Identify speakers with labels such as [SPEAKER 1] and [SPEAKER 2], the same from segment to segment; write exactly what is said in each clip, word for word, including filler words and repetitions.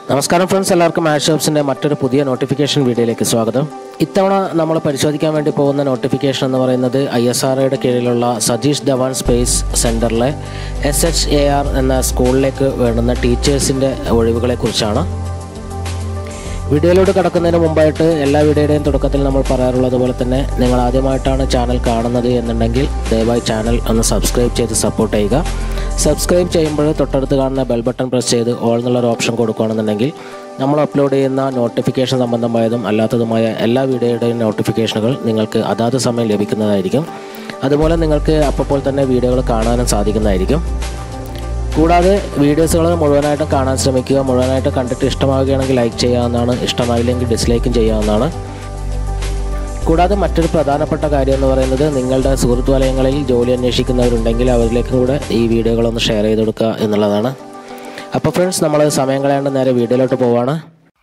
[SPEAKER 1] നമസ്കാരം ഫ്രണ്ട്സ്, എല്ലാവർക്കും ആഷ് ജോബ്സിൻ്റെ മറ്റൊരു പുതിയ നോട്ടിഫിക്കേഷൻ വീഡിയോയിലേക്ക് സ്വാഗതം. ഇത്തവണ നമ്മൾ പരിശോധിക്കാൻ വേണ്ടി പോകുന്ന നോട്ടിഫിക്കേഷൻ എന്ന് പറയുന്നത് ഐ എസ് ആർ ഒയുടെ കീഴിലുള്ള സതീഷ് ധവാൻ സ്പേസ് സെൻറ്ററിലെ എസ് എച്ച് എ ആർ എന്ന സ്കൂളിലേക്ക് വേണ്ടുന്ന ടീച്ചേഴ്സിൻ്റെ ഒഴിവുകളെക്കുറിച്ചാണ്. വീഡിയോയിലോട്ട് കടക്കുന്നതിന് മുമ്പായിട്ട് എല്ലാ വീഡിയോയുടെയും തുടക്കത്തിൽ നമ്മൾ പറയാറുള്ളത് പോലെ തന്നെ നിങ്ങൾ ആദ്യമായിട്ടാണ് ചാനൽ കാണുന്നത് എന്നുണ്ടെങ്കിൽ ദയവായി ചാനൽ ഒന്ന് സബ്സ്ക്രൈബ് ചെയ്ത് സപ്പോർട്ട് ചെയ്യുക. സബ്സ്ക്രൈബ് ചെയ്യുമ്പോൾ തൊട്ടടുത്ത് കാണുന്ന ബെൽ ബട്ടൺ പ്രസ് ചെയ്ത് ഓൾ എന്നുള്ളൊരു ഓപ്ഷൻ കൊടുക്കുകയാണെന്നുണ്ടെങ്കിൽ നമ്മൾ അപ്ലോഡ് ചെയ്യുന്ന നോട്ടിഫിക്കേഷൻ സംബന്ധമായതും അല്ലാത്തതുമായ എല്ലാ വീഡിയോയുടെയും നോട്ടിഫിക്കേഷനുകൾ നിങ്ങൾക്ക് അതാത് സമയം ലഭിക്കുന്നതായിരിക്കും. അതുപോലെ നിങ്ങൾക്ക് അപ്പോൾ തന്നെ വീഡിയോകൾ കാണാനും സാധിക്കുന്നതായിരിക്കും. കൂടാതെ വീഡിയോസുകൾ മുഴുവനായിട്ടും കാണാൻ ശ്രമിക്കുക. മുഴുവനായിട്ട് കണ്ടിട്ട് ഇഷ്ടമാവുകയാണെങ്കിൽ ലൈക്ക് ചെയ്യാവുന്നതാണ്, ഇഷ്ടമായില്ലെങ്കിൽ ഡിസ്ലൈക്കും ചെയ്യാവുന്നതാണ്. കൂടാതെ മറ്റൊരു പ്രധാനപ്പെട്ട കാര്യം എന്ന് പറയുന്നത് നിങ്ങളുടെ സുഹൃത്ത് വലയങ്ങളിൽ ജോലി അന്വേഷിക്കുന്നവരുണ്ടെങ്കിൽ അവരിലേക്കും കൂടെ ഈ വീഡിയോകളൊന്ന് ഷെയർ ചെയ്ത് കൊടുക്കുക എന്നുള്ളതാണ്. അപ്പോൾ ഫ്രണ്ട്സ്, നമ്മൾ സമയം കളയാണ്ട് നേരെ വീഡിയോയിലോട്ട് പോവാണ്.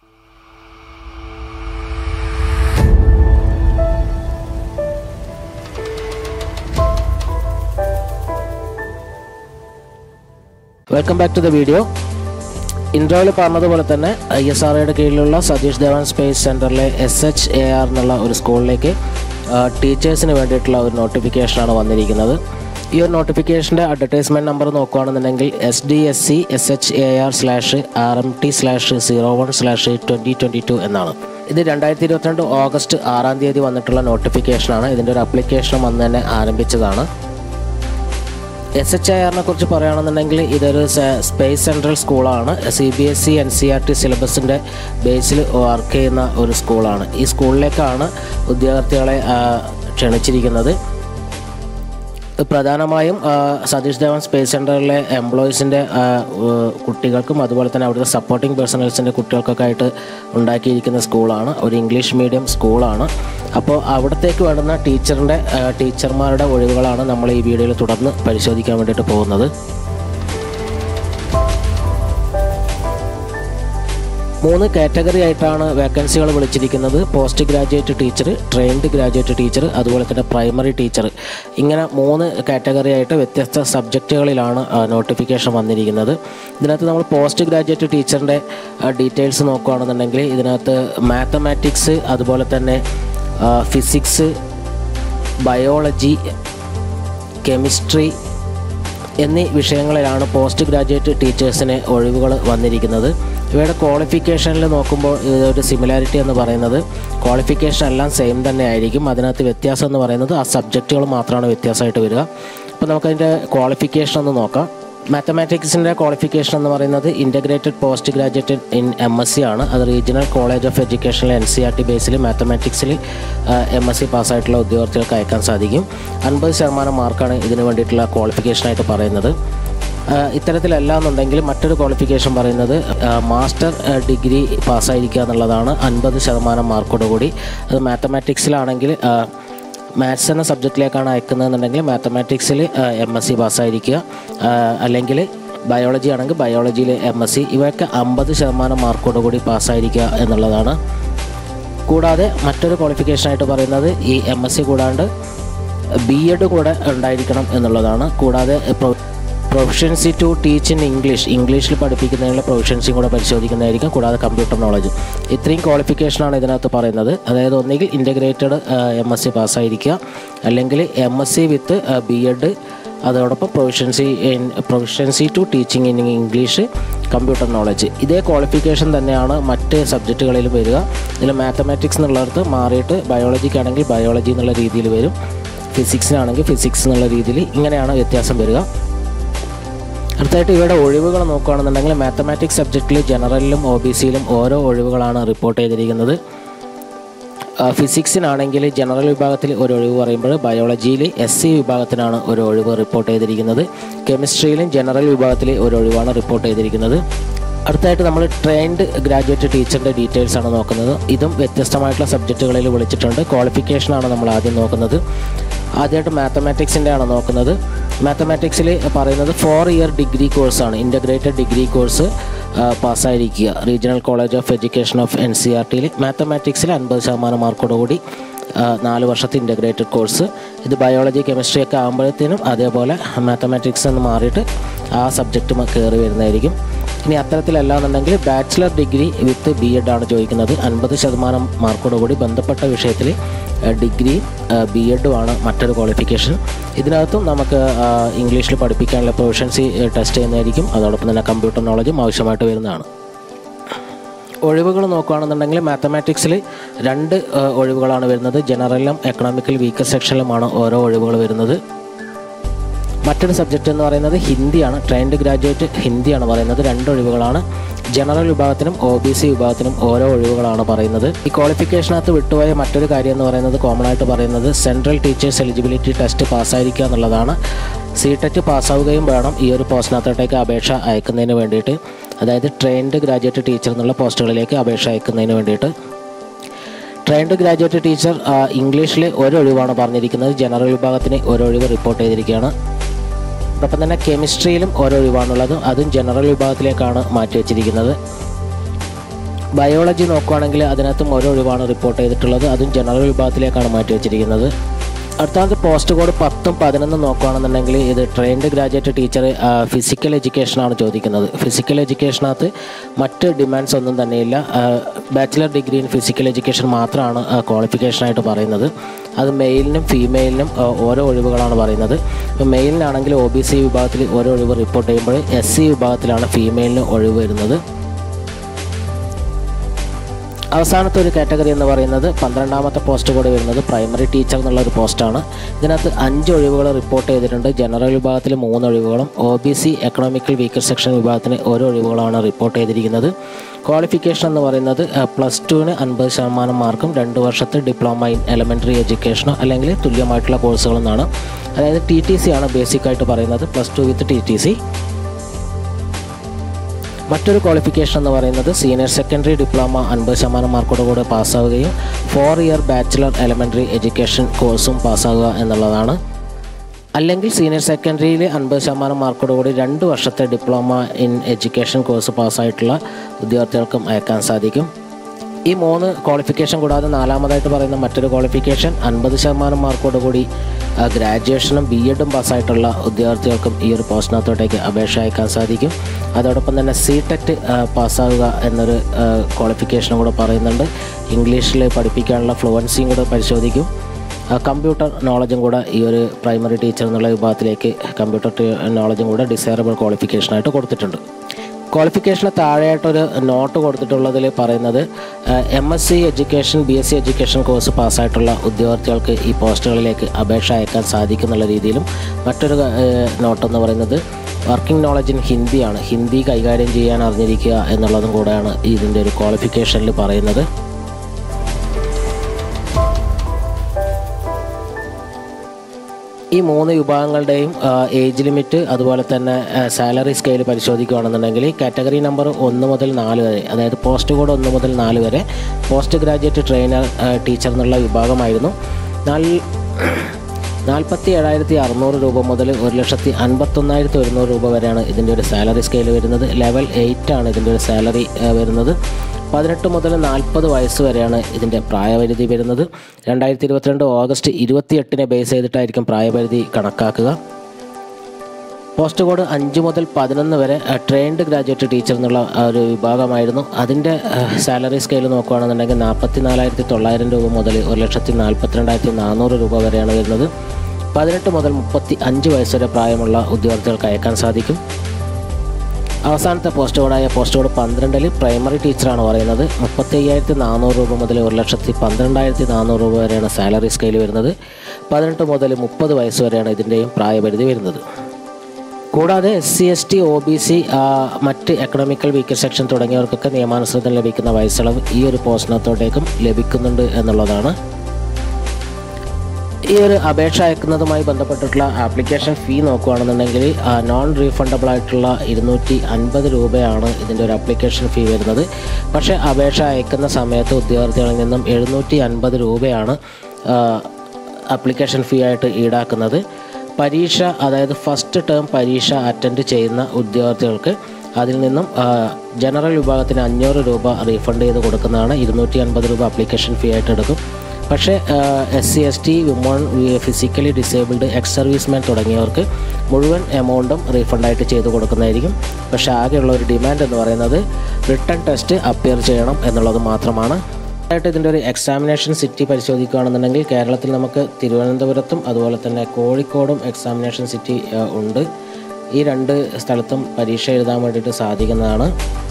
[SPEAKER 1] Welcome back to the video. ഇൻട്രോയിൽ പറഞ്ഞതുപോലെ തന്നെ ഐ എസ് ആർ ഒയുടെ കീഴിലുള്ള സതീഷ് ധവാൻ സ്പേസ് സെൻറ്ററിലെ എസ് എച്ച് എ ആർ എന്നുള്ള ഒരു സ്കൂളിലേക്ക് ടീച്ചേഴ്സിന് വേണ്ടിയിട്ടുള്ള ഒരു നോട്ടിഫിക്കേഷനാണ് വന്നിരിക്കുന്നത്. ഈ ഒരു നോട്ടിഫിക്കേഷൻ്റെ അഡ്വർടൈസ്മെൻറ്റ് നമ്പർ നോക്കുകയാണെന്നുണ്ടെങ്കിൽ S D S C S H A R slash R M T slash zero one slash twenty twenty two എന്നാണ്. ഇത് രണ്ടായിരത്തി ഇരുപത്തിരണ്ട് ഓഗസ്റ്റ് ആറാം തീയതി വന്നിട്ടുള്ള നോട്ടിഫിക്കേഷനാണ്. ഇതിൻ്റെ ഒരു അപ്ലിക്കേഷൻ വന്ന് തന്നെ ആരംഭിച്ചതാണ്. എസ് എച്ച് ഐ ആറിനെ കുറിച്ച് പറയുകയാണെന്നുണ്ടെങ്കിൽ ഇതൊരു സ്പേസ് സെൻട്രൽ സ്കൂളാണ്. C B S E N C R T സിലബസിൻ്റെ ബേസിൽ വർക്ക് ചെയ്യുന്ന ഒരു സ്കൂളാണ്. ഈ സ്കൂളിലേക്കാണ് ഉദ്യോഗാർത്ഥികളെ ക്ഷണിച്ചിരിക്കുന്നത്. പ്രധാനമായും സതീഷ് ധവാൻ സ്പേസ് സെൻറ്ററിലെ എംപ്ലോയീസിൻ്റെ കുട്ടികൾക്കും അതുപോലെ തന്നെ അവിടുത്തെ സപ്പോർട്ടിംഗ് പേഴ്സണൽസിൻ്റെ കുട്ടികൾക്കൊക്കെ ആയിട്ട് ഉണ്ടാക്കിയിരിക്കുന്ന സ്കൂളാണ്. ഒരു ഇംഗ്ലീഷ് മീഡിയം സ്കൂളാണ്. അപ്പോൾ അവിടത്തേക്ക് വേണ്ടുന്ന ടീച്ചറിൻ്റെ ടീച്ചർമാരുടെ ഒഴിവുകളാണ് നമ്മൾ ഈ വീഡിയോയിൽ തുടർന്ന് പരിശോധിക്കാൻ വേണ്ടിയിട്ട് പോകുന്നത്. മൂന്ന് കാറ്റഗറി ആയിട്ടാണ് വേക്കൻസികൾ വിളിച്ചിരിക്കുന്നത്. Post graduate teacher, trained graduate teacher, അതുപോലെ തന്നെ പ്രൈമറി ടീച്ചർ. ഇങ്ങനെ മൂന്ന് കാറ്റഗറി ആയിട്ട് വ്യത്യസ്ത സബ്ജക്റ്റുകളിലാണ് നോട്ടിഫിക്കേഷൻ വന്നിരിക്കുന്നത്. ഇതിനകത്ത് നമ്മൾ പോസ്റ്റ് ഗ്രാജുവേറ്റ് ടീച്ചറിൻ്റെ ഡീറ്റെയിൽസ് നോക്കുകയാണെന്നുണ്ടെങ്കിൽ ഇതിനകത്ത് മാത്തമാറ്റിക്സ്, അതുപോലെ തന്നെ ഫിസിക്സ്, ബയോളജി, കെമിസ്ട്രി എന്നീ വിഷയങ്ങളിലാണ് പോസ്റ്റ് ഗ്രാജുവേറ്റ് ടീച്ചേഴ്സിന് ഒഴിവുകൾ വന്നിരിക്കുന്നത്. ഇവയുടെ ക്വാളിഫിക്കേഷനിൽ നോക്കുമ്പോൾ ഇതൊരു സിമിലാരിറ്റി എന്ന് പറയുന്നത് ക്വാളിഫിക്കേഷൻ എല്ലാം സെയിം തന്നെ ആയിരിക്കും. അതിനകത്ത് വ്യത്യാസം എന്ന് പറയുന്നത് ആ സബ്ജക്റ്റുകൾ മാത്രമാണ് വ്യത്യാസമായിട്ട് വരിക. അപ്പോൾ നമുക്കതിൻ്റെ ക്വാളിഫിക്കേഷൻ ഒന്ന് നോക്കാം. മാത്തമാറ്റിക്സിൻ്റെ ക്വാളിഫിക്കേഷൻ എന്ന് പറയുന്നത് integrated post graduate in M S C ആണ്. അത് റീജിയണൽ കോളേജ് ഓഫ് എഡ്യൂക്കേഷനിലെ എൻ സി ആർ ടി ബേസിൽ മാത്തമാറ്റിക്സിൽ എം എസ് സി പാസ്സായിട്ടുള്ള ഉദ്യോഗാർത്ഥികൾക്ക് അയക്കാൻ സാധിക്കും. അൻപത് ശതമാനം മാർക്കാണ് ഇതിന് വേണ്ടിയിട്ടുള്ള ക്വാളിഫിക്കേഷനായിട്ട് പറയുന്നത്. ഇത്തരത്തിലല്ല എന്നുണ്ടെങ്കിൽ മറ്റൊരു ക്വാളിഫിക്കേഷൻ പറയുന്നത് മാസ്റ്റർ ഡിഗ്രി പാസ്സായിരിക്കുക എന്നുള്ളതാണ്. അൻപത് ശതമാനം മാർക്കോടുകൂടി അത് മാത്തമാറ്റിക്സിലാണെങ്കിൽ മാത്സ് എന്ന സബ്ജക്റ്റിലേക്കാണ് അയക്കുന്നതെന്നുണ്ടെങ്കിൽ മാത്തമാറ്റിക്സിൽ എം എസ് സി പാസ്സായിരിക്കുക, അല്ലെങ്കിൽ ബയോളജി ആണെങ്കിൽ ബയോളജിയിൽ എം എസ് സി. ഇവയൊക്കെ അമ്പത് ശതമാനം മാർക്കോടുകൂടി പാസ്സായിരിക്കുക എന്നുള്ളതാണ്. കൂടാതെ മറ്റൊരു ക്വാളിഫിക്കേഷനായിട്ട് പറയുന്നത് ഈ എം എസ് സി കൂടാണ്ട് ബി എഡ് കൂടെ ഉണ്ടായിരിക്കണം എന്നുള്ളതാണ്. കൂടാതെ proficiency to teach in English, ഇംഗ്ലീഷിൽ പഠിപ്പിക്കുന്നതിനുള്ള പ്രൊഫഷൻസിയും കൂടെ പരിശോധിക്കുന്നതായിരിക്കും. കൂടാതെ കമ്പ്യൂട്ടർ നോളജ്. ഇത്രയും ക്വാളിഫിക്കേഷനാണ് ഇതിനകത്ത് പറയുന്നത്. അതായത് ഒന്നുകിൽ ഇൻ്റഗ്രേറ്റഡ് എം എസ് സി പാസ്സായിരിക്കുക, അല്ലെങ്കിൽ M S C with B Ed, അതോടൊപ്പം proficiency in proficiency to teaching in English, computer knowledge. ഇതേ ക്വാളിഫിക്കേഷൻ തന്നെയാണ് മറ്റ് സബ്ജക്റ്റുകളിലും വരിക. ഇതിൽ മാത്തമാറ്റിക്സ് എന്നുള്ളിടത്ത് മാറിയിട്ട് ബയോളജിക്കാണെങ്കിൽ ബയോളജി എന്നുള്ള രീതിയിൽ വരും, ഫിസിക്സിനാണെങ്കിൽ ഫിസിക്സ് എന്നുള്ള രീതിയിൽ. ഇങ്ങനെയാണ് വ്യത്യാസം വരിക. അടുത്തായിട്ട് ഇവയുടെ ഒഴിവുകൾ നോക്കുകയാണെന്നുണ്ടെങ്കിൽ മാത്തമാറ്റിക്സ് സബ്ജക്റ്റിൽ ജനറലിലും ഒ ബി സിയിലും ഓരോ ഒഴിവുകളാണ് റിപ്പോർട്ട് ചെയ്തിരിക്കുന്നത്. ഫിസിക്സിനാണെങ്കിൽ ജനറൽ വിഭാഗത്തിൽ ഒരു ഒഴിവ് പറയുമ്പോൾ ബയോളജിയിൽ എസ് സി വിഭാഗത്തിനാണ് ഒരു ഒഴിവ് റിപ്പോർട്ട് ചെയ്തിരിക്കുന്നത്. കെമിസ്ട്രിയിലും ജനറൽ വിഭാഗത്തിൽ ഒരു ഒഴിവാണ് റിപ്പോർട്ട് ചെയ്തിരിക്കുന്നത്. അടുത്തായിട്ട് നമ്മൾ ട്രെയിൻഡ് ഗ്രാജുവേറ്റ് ടീച്ചറിൻ്റെ ഡീറ്റെയിൽസ് ആണ് നോക്കുന്നത്. ഇതും വ്യത്യസ്തമായിട്ടുള്ള സബ്ജക്റ്റുകളിൽ വിളിച്ചിട്ടുണ്ട്. ക്വാളിഫിക്കേഷനാണ് നമ്മൾ ആദ്യം നോക്കുന്നത്. ആദ്യമായിട്ട് മാത്തമാറ്റിക്സിൻ്റെ ആണ് നോക്കുന്നത്. മാത്തമാറ്റിക്സിൽ പറയുന്നത് ഫോർ ഇയർ ഡിഗ്രി കോഴ്സാണ്. ഇൻ്റഗ്രേറ്റഡ് ഡിഗ്രി കോഴ്സ് പാസ്സായിരിക്കുക. Regional college of education of N C R ടിയിൽ മാത്തമാറ്റിക്സിൽ അൻപത് ശതമാനം മാർക്കോടുകൂടി നാല് വർഷത്തെ ഇൻ്റഗ്രേറ്റഡ് കോഴ്സ്. ഇത് ബയോളജി കെമിസ്ട്രി ഒക്കെ ആകുമ്പോഴത്തേനും അതേപോലെ മാത്തമാറ്റിക്സ് എന്ന് മാറിയിട്ട് ആ സബ്ജക്റ്റ് കയറി വരുന്നതായിരിക്കും. ഇനി അത്തരത്തിലല്ല എന്നുണ്ടെങ്കിൽ bachelor degree with B Ed ആണ് ചോദിക്കുന്നത്. അൻപത് ശതമാനം മാർക്കോടുകൂടി ബന്ധപ്പെട്ട വിഷയത്തിൽ ഡിഗ്രി ബി എഡുമാണ് മറ്റൊരു ക്വാളിഫിക്കേഷൻ. ഇതിനകത്തും നമുക്ക് ഇംഗ്ലീഷിൽ പഠിപ്പിക്കാനുള്ള പ്രൊഫഷൻസി ടെസ്റ്റ് ചെയ്യുന്നതായിരിക്കും. അതോടൊപ്പം തന്നെ കമ്പ്യൂട്ടർ നോളജും ആവശ്യമായിട്ട് വരുന്നതാണ്. ഒഴിവുകൾ നോക്കുകയാണെന്നുണ്ടെങ്കിൽ മാത്തമാറ്റിക്സിൽ രണ്ട് ഒഴിവുകളാണ് വരുന്നത്. ജനറലിലും എക്കണോമിക്കൽ വീക്കർ സെക്ഷനിലുമാണ് ഓരോ ഒഴിവുകൾ വരുന്നത്. മറ്റൊരു സബ്ജക്റ്റ് എന്ന് പറയുന്നത് ഹിന്ദിയാണ്. ട്രെയിൻഡ് ഗ്രാജുവേറ്റ് ഹിന്ദിയാണ് പറയുന്നത്. രണ്ട് ഒഴിവുകളാണ്. ജനറൽ വിഭാഗത്തിനും ഒ ബി സി വിഭാഗത്തിനും ഓരോ ഒഴിവുകളാണ് പറയുന്നത്. ഈ ക്വാളിഫിക്കേഷനകത്ത് വിട്ടുപോയ മറ്റൊരു കാര്യം എന്ന് പറയുന്നത് കോമൺ ആയിട്ട് പറയുന്നത് സെൻട്രൽ ടീച്ചേഴ്സ് എലിജിബിലിറ്റി ടെസ്റ്റ് പാസ്സായിരിക്കുക എന്നുള്ളതാണ്. സി ടെറ്റ് പാസ്സാവുകയും വേണം ഈ ഒരു പോസ്റ്റിനകത്തോട്ടേക്ക് അപേക്ഷ അയക്കുന്നതിന് വേണ്ടിയിട്ട്. അതായത് ട്രെയിൻഡ് ഗ്രാജുവേറ്റ് ടീച്ചർ എന്നുള്ള പോസ്റ്റുകളിലേക്ക് അപേക്ഷ അയക്കുന്നതിന് വേണ്ടിയിട്ട്. ട്രെയിൻഡ് ഗ്രാജുവേറ്റ് ടീച്ചർ ഇംഗ്ലീഷിൽ ഒരൊഴിവാണ് പറഞ്ഞിരിക്കുന്നത്. ജനറൽ വിഭാഗത്തിന് ഒരൊഴിവ് റിപ്പോർട്ട് ചെയ്തിരിക്കുകയാണ്. അതോടൊപ്പം തന്നെ കെമിസ്ട്രിയിലും ഓരോ ഒഴിവാണുള്ളത്. അതും ജനറൽ വിഭാഗത്തിലേക്കാണ് മാറ്റിവെച്ചിരിക്കുന്നത്. ബയോളജി നോക്കുകയാണെങ്കിൽ അതിനകത്തും ഓരോ ഒഴിവാണ് റിപ്പോർട്ട് ചെയ്തിട്ടുള്ളത്. അതും ജനറൽ വിഭാഗത്തിലേക്കാണ് മാറ്റിവെച്ചിരിക്കുന്നത്. അടുത്തത് പോസ്റ്റ് കോഡ് പത്തും പതിനൊന്നും നോക്കുകയാണെന്നുണ്ടെങ്കിൽ ഇത് ട്രെയിൻഡ് ഗ്രാജുവേറ്റ് ടീച്ചർ ഫിസിക്കൽ എഡ്യൂക്കേഷനാണ് ചോദിക്കുന്നത്. ഫിസിക്കൽ എഡ്യൂക്കേഷനകത്ത് മറ്റ് ഡിമാൻഡ്സ് ഒന്നും തന്നെയില്ല. Bachelor degree in physical education മാത്രമാണ് ക്വാളിഫിക്കേഷനായിട്ട് പറയുന്നത്. അത് മെയിലിനും ഫീമെയിലിനും ഓരോ ഒഴിവുകളാണ് പറയുന്നത്. ഇപ്പോൾ മെയിലിനാണെങ്കിൽ ഒ ബി സി വിഭാഗത്തിൽ ഓരോ ഒഴിവ് റിപ്പോർട്ട് ചെയ്യുമ്പോൾ എസ് സി വിഭാഗത്തിലാണ് ഫീമെയിലിന് ഒഴിവ് വരുന്നത്. അവസാനത്തെ ഒരു കാറ്റഗറി എന്ന് പറയുന്നത് പന്ത്രണ്ടാമത്തെ പോസ്റ്റ് കൂടെ വരുന്നത് പ്രൈമറി ടീച്ചർ എന്നുള്ള ഒരു പോസ്റ്റാണ്. ഇതിനകത്ത് അഞ്ച് ഒഴിവുകൾ റിപ്പോർട്ട് ചെയ്തിട്ടുണ്ട്. ജനറൽ വിഭാഗത്തിൽ മൂന്ന് ഒഴിവുകളും O B C economical weaker section വിഭാഗത്തിന് ഓരോ ഒഴിവുകളാണ് റിപ്പോർട്ട് ചെയ്തിരിക്കുന്നത്. ക്വാളിഫിക്കേഷൻ എന്ന് പറയുന്നത് പ്ലസ് ടുവിന് അൻപത് ശതമാനം മാർക്കും രണ്ട് വർഷത്തെ ഡിപ്ലോമ ഇൻ എലമെൻ്ററി എഡ്യൂക്കേഷനോ അല്ലെങ്കിൽ തുല്യമായിട്ടുള്ള കോഴ്സുകളെന്നാണ്. അതായത് ടി ടി സി ആണ് ബേസിക്കായിട്ട് പറയുന്നത്. Plus two with T T C. മറ്റൊരു ക്വാളിഫിക്കേഷൻ എന്ന് പറയുന്നത് സീനിയർ സെക്കൻഡറി ഡിപ്ലോമ അൻപത് ശതമാനം മാർക്കോടുകൂടെ പാസ്സാവുകയും four year bachelor elementary education കോഴ്സും പാസ്സാവുക എന്നുള്ളതാണ്. അല്ലെങ്കിൽ സീനിയർ സെക്കൻഡറിയിൽ അൻപത് ശതമാനം മാർക്കോടുകൂടി രണ്ട് വർഷത്തെ ഡിപ്ലോമ ഇൻ എഡ്യൂക്കേഷൻ കോഴ്സ് പാസ്സായിട്ടുള്ള ഉദ്യോഗാർത്ഥികൾക്കും അയക്കാൻ സാധിക്കും. ഈ മൂന്ന് ക്വാളിഫിക്കേഷൻ കൂടാതെ നാലാമതായിട്ട് പറയുന്ന മറ്റൊരു ക്വാളിഫിക്കേഷൻ അൻപത് ശതമാനം മാർക്കോടുകൂടി ഗ്രാജുവേഷനും ബി എഡും പാസ്സായിട്ടുള്ള ഉദ്യോഗാർത്ഥികൾക്കും ഈ ഒരു പോസ്റ്റിനകത്തോട്ടേക്ക് അപേക്ഷ അയക്കാൻ സാധിക്കും. അതോടൊപ്പം തന്നെ സി ടെറ്റ് പാസ്സാവുക എന്നൊരു ക്വാളിഫിക്കേഷനും കൂടെ പറയുന്നുണ്ട്. ഇംഗ്ലീഷിൽ പഠിപ്പിക്കാനുള്ള ഫ്ലുവൻസിയും കൂടെ പരിശോധിക്കും. കമ്പ്യൂട്ടർ നോളജും കൂടെ ഈ ഒരു പ്രൈമറി ടീച്ചർ എന്നുള്ള വിഭാഗത്തിലേക്ക് കമ്പ്യൂട്ടർ നോളജും കൂടെ ഡിസൈറബിൾ ക്വാളിഫിക്കേഷനായിട്ട് കൊടുത്തിട്ടുണ്ട്. ക്വാളിഫിക്കേഷന് താഴെയായിട്ടൊരു നോട്ട് കൊടുത്തിട്ടുള്ളതിൽ പറയുന്നത് M S C education B S C education course പാസ്സായിട്ടുള്ള ഉദ്യോഗാർത്ഥികൾക്ക് ഈ പോസ്റ്റുകളിലേക്ക് അപേക്ഷ അയക്കാൻ സാധിക്കുന്നുള്ള രീതിയിലും മറ്റൊരു നോട്ടെന്ന് പറയുന്നത് വർക്കിംഗ് നോളജ് ഇൻ ഹിന്ദിയാണ്. ഹിന്ദി കൈകാര്യം ചെയ്യാൻ അറിഞ്ഞിരിക്കുക എന്നുള്ളതും കൂടെയാണ് ഇതിൻ്റെ ഒരു ക്വാളിഫിക്കേഷനിൽ പറയുന്നത്. ഈ മൂന്ന് വിഭാഗങ്ങളുടെയും ഏജ് ലിമിറ്റ് അതുപോലെ തന്നെ സാലറി സ്കെയിൽ പരിശോധിക്കുകയാണെന്നുണ്ടെങ്കിൽ കാറ്റഗറി നമ്പർ ഒന്ന് മുതൽ നാല് വരെ, അതായത് പോസ്റ്റ് കോഡ് ഒന്ന് മുതൽ നാല് വരെ പോസ്റ്റ് ഗ്രാജുവേറ്റ് ട്രെയിനർ ടീച്ചർ എന്നുള്ള വിഭാഗമായിരുന്നു. നാല് നാൽപ്പത്തി ഏഴായിരത്തി അറുന്നൂറ് രൂപ മുതൽ ഒരു ലക്ഷത്തി അൻപത്തൊന്നായിരത്തി ഒരുന്നൂറ് രൂപ വരെയാണ് ഇതിൻ്റെ ഒരു സാലറി സ്കെയിൽ വരുന്നത്. ലെവൽ എയ്റ്റ് ആണ് ഇതിൻ്റെ ഒരു സാലറി വരുന്നത്. പതിനെട്ട് മുതൽ നാൽപ്പത് വയസ്സ് വരെയാണ് ഇതിൻ്റെ പ്രായപരിധി വരുന്നത്. രണ്ടായിരത്തി ഇരുപത്തിരണ്ട് ഓഗസ്റ്റ് ഇരുപത്തിയെട്ടിനെ ബേസ് ചെയ്തിട്ടായിരിക്കും പ്രായപരിധി കണക്കാക്കുക. പോസ്റ്റ് കോഡ് അഞ്ച് മുതൽ പതിനൊന്ന് വരെ ട്രെയിൻഡ് ഗ്രാജുവേറ്റ് ടീച്ചർ എന്നുള്ള ഒരു വിഭാഗമായിരുന്നു. അതിൻ്റെ സാലറി സ്കെയിൽ നോക്കുകയാണെന്നുണ്ടെങ്കിൽ നാൽപ്പത്തി നാലായിരത്തി തൊള്ളായിരം രൂപ മുതൽ ഒരു ലക്ഷത്തി നാൽപ്പത്തിരണ്ടായിരത്തി നാനൂറ് രൂപ വരെയാണ് വരുന്നത്. പതിനെട്ട് മുതൽ മുപ്പത്തി അഞ്ച് വയസ്സ് വരെ പ്രായമുള്ള ഉദ്യോഗാർത്ഥികൾക്ക് അയക്കാൻ സാധിക്കും. അവസാനത്തെ പോസ്റ്റ് കോഡായ പോസ്റ്റ് കോഡ് പന്ത്രണ്ടിൽ പ്രൈമറി ടീച്ചറാണ് പറയുന്നത്. മുപ്പത്തി അയ്യായിരത്തി നാനൂറ് രൂപ മുതൽ ഒരു ലക്ഷത്തി പന്ത്രണ്ടായിരത്തി നാനൂറ് രൂപ വരെയാണ് സാലറി സ്കെയിൽ വരുന്നത്. പതിനെട്ട് മുതൽ മുപ്പത് വയസ്സ് വരെയാണ് ഇതിൻ്റെയും പ്രായപരിധി വരുന്നത്. കൂടാതെ S C S T O B C മറ്റ് എക്കണോമിക്കൽ വീക്കർ സെക്ഷൻ തുടങ്ങിയവർക്കൊക്കെ നിയമാനുസൃതം ലഭിക്കുന്ന വയസ്സളവ് ഈ ഒരു പോസ്റ്റിനകത്തോട്ടേക്കും ലഭിക്കുന്നുണ്ട് എന്നുള്ളതാണ്. ഈ ഒരു അപേക്ഷ അയക്കുന്നതുമായി ബന്ധപ്പെട്ടിട്ടുള്ള ആപ്ലിക്കേഷൻ ഫീ നോക്കുകയാണെന്നുണ്ടെങ്കിൽ നോൺ റീഫണ്ടബിൾ ആയിട്ടുള്ള ഇരുന്നൂറ്റി അൻപത് രൂപയാണ് ഇതിൻ്റെ ഒരു ആപ്ലിക്കേഷൻ ഫീ വരുന്നത്. പക്ഷേ അപേക്ഷ അയക്കുന്ന സമയത്ത് ഉദ്യോഗാർത്ഥികളിൽ നിന്നും എഴുന്നൂറ്റി അൻപത് രൂപയാണ് ആപ്ലിക്കേഷൻ ഫീ ആയിട്ട് ഈടാക്കുന്നത്. പരീക്ഷ, അതായത് ഫസ്റ്റ് ടേം പരീക്ഷ അറ്റൻഡ് ചെയ്യുന്ന ഉദ്യോഗാർത്ഥികൾക്ക് അതിൽ നിന്നും ജനറൽ വിഭാഗത്തിന് അഞ്ഞൂറ് രൂപ റീഫണ്ട് ചെയ്ത് കൊടുക്കുന്നതാണ്. ഇരുന്നൂറ്റി അൻപത് രൂപ ആപ്ലിക്കേഷൻ ഫീ ആയിട്ട് എടുക്കും. പക്ഷേ S C S T women physically disabled ex serviceman തുടങ്ങിയവർക്ക് മുഴുവൻ എമൗണ്ടും റീഫണ്ടായിട്ട് ചെയ്തു കൊടുക്കുന്നതായിരിക്കും. പക്ഷേ ആകെയുള്ള ഒരു ഡിമാൻഡ് എന്ന് പറയുന്നത് റിട്ടൺ ടെസ്റ്റ് അപ്പിയർ ചെയ്യണം എന്നുള്ളത് മാത്രമാണ്. ആയിട്ട് ഇതിൻ്റെ ഒരു എക്സാമിനേഷൻ സിറ്റി പരിശോധിക്കുകയാണെന്നുണ്ടെങ്കിൽ കേരളത്തിൽ നമുക്ക് തിരുവനന്തപുരത്തും അതുപോലെ തന്നെ കോഴിക്കോടും എക്സാമിനേഷൻ സിറ്റി ഉണ്ട്. ഈ രണ്ട് സ്ഥലത്തും പരീക്ഷ എഴുതാൻ വേണ്ടിയിട്ട് സാധിക്കുന്നതാണ്.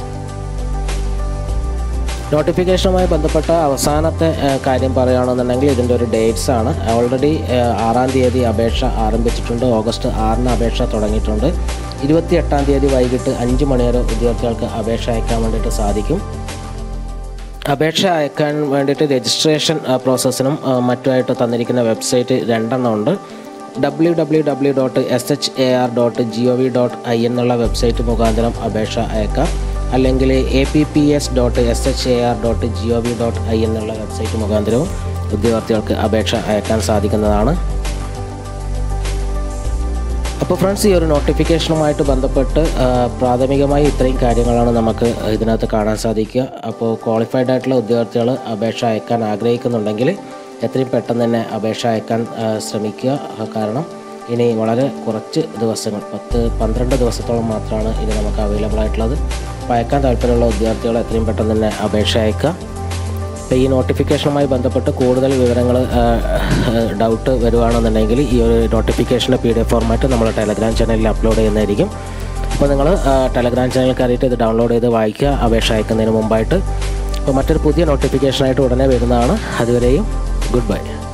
[SPEAKER 1] നോട്ടിഫിക്കേഷനുമായി ബന്ധപ്പെട്ട അവസാനത്തെ കാര്യം പറയുകയാണെന്നുണ്ടെങ്കിൽ ഇതിൻ്റെ ഒരു ഡേറ്റ്സ് ആണ്. ഓൾറെഡി ആറാം തീയതി അപേക്ഷ ആരംഭിച്ചിട്ടുണ്ട്. ഓഗസ്റ്റ് ആറിന് അപേക്ഷ തുടങ്ങിയിട്ടുണ്ട്. ഇരുപത്തി എട്ടാം തീയതി വൈകിട്ട് അഞ്ച് മണിവരെ വിദ്യാർത്ഥികൾക്ക് അപേക്ഷ അയക്കാൻ വേണ്ടിയിട്ട് സാധിക്കും. അപേക്ഷ അയക്കാൻ വേണ്ടിയിട്ട് രജിസ്ട്രേഷൻ പ്രോസസ്സിനും മറ്റുമായിട്ട് തന്നിരിക്കുന്ന വെബ്സൈറ്റ് രണ്ടെണ്ണം ഉണ്ട്. W W W dot S H A R dot G O V dot I എന്നുള്ള വെബ്സൈറ്റ് മുഖാന്തരം അപേക്ഷ അയക്കാം. അല്ലെങ്കിൽ A P P S dot S H A R dot G O V dot I എന്നുള്ള website മുഖാന്തരവും വിദ്യാർത്ഥികൾക്ക് അപേക്ഷ അയക്കാൻ സാധിക്കുന്നതാണ്. അപ്പോൾ ഫ്രണ്ട്സ്, ഈ ഒരു നോട്ടിഫിക്കേഷനുമായിട്ട് ബന്ധപ്പെട്ട് പ്രാഥമികമായി ഇത്രയും കാര്യങ്ങളാണ് നമുക്ക് ഇതിനകത്ത് കാണാൻ സാധിക്കുക. അപ്പോൾ ക്വാളിഫൈഡ് ആയിട്ടുള്ള വിദ്യാർത്ഥികൾ അപേക്ഷ അയക്കാൻ ആഗ്രഹിക്കുന്നുണ്ടെങ്കിൽ എത്രയും പെട്ടെന്ന് തന്നെ അപേക്ഷ അയക്കാൻ ശ്രമിക്കുക. കാരണം ഇനി വളരെ കുറച്ച് ദിവസങ്ങൾ, പത്ത് പന്ത്രണ്ട് ദിവസത്തോളം മാത്രമാണ് ഇനി നമുക്ക് അവൈലബിൾ ആയിട്ടുള്ളത്. അപ്പോൾ അയക്കാൻ താല്പര്യമുള്ള വിദ്യാർത്ഥികൾ എത്രയും പെട്ടെന്ന് തന്നെ അപേക്ഷ അയക്കുക. അപ്പോൾ ഈ നോട്ടിഫിക്കേഷനുമായി ബന്ധപ്പെട്ട് കൂടുതൽ വിവരങ്ങൾ ഡൗട്ട് വരുവാണെന്നുണ്ടെങ്കിൽ ഈ ഒരു നോട്ടിഫിക്കേഷൻ്റെ പി ഡി എഫ് ഫോർമാറ്റ് നമ്മൾ ടെലഗ്രാം ചാനലിൽ അപ്ലോഡ് ചെയ്യുന്നതായിരിക്കും. അപ്പോൾ നിങ്ങൾ ടെലഗ്രാം ചാനൽ കയറിയിട്ട് ഇത് ഡൗൺലോഡ് ചെയ്ത് വായിക്കുക അപേക്ഷ അയക്കുന്നതിന് മുമ്പായിട്ട്. അപ്പോൾ മറ്റൊരു പുതിയ നോട്ടിഫിക്കേഷനായിട്ട് ഉടനെ വരുന്നതാണ്. അതുവരെയും ഗുഡ് ബൈ.